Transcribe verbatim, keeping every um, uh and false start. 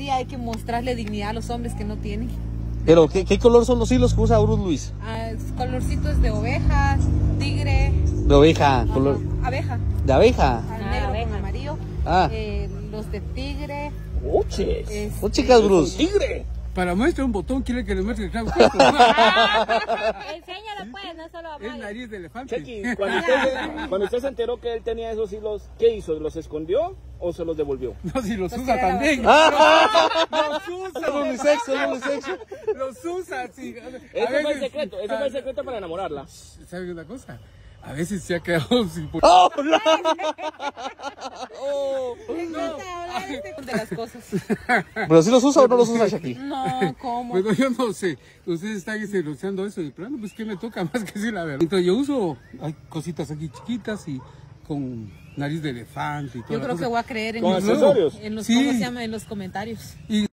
día hay que mostrarle dignidad a los hombres que no tienen. Pero, ¿qué, qué color son los hilos que usa Bruce Luis? Ah, colorcitos de ovejas, tigre. De oveja, Ajá, color. abeja. ¿De abeja? Ah, Ah, negro abeja. con amarillo. Ah. Eh, los de tigre. ¡Uches! este, ¿O chicas, Bruce? ¡Tigre! Para muestra un botón, quiere que le muestre el clavo. Enséñalo pues, no solo a Es Maya. nariz de elefante. Chequi, cuando usted, cuando usted se enteró que él tenía esos hilos, ¿qué hizo? ¿Los escondió o se los devolvió? No, si los Los usa tira a la también. ¡Ah! Los Es usa. unisexo, es unisexo. Los usa, sí. A Ese fue el veces- secreto, ese fue el secreto para enamorarla. ¿Sabe una cosa? A veces se ha quedado sin... ¡Oh, no! ¡Oh! Me encanta hablar este- de las cosas. ¿Pero si los usa o no los usa, Shaki? No, ¿cómo? Bueno, yo no sé. Ustedes están usando eso de plano, pues que me toca más que sí la verdad. Entonces yo uso, hay cositas aquí chiquitas y con nariz de elefante y todo. Yo creo que voy a creer en ¿Con los, accesorios? en los, Sí. ¿cómo se llama? En los comentarios. Y